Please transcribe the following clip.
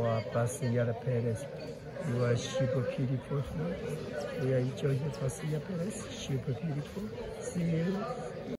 Wow, Pasiya Perez. You are super beautiful. We are enjoying Pasiya Perez. Super beautiful. See you.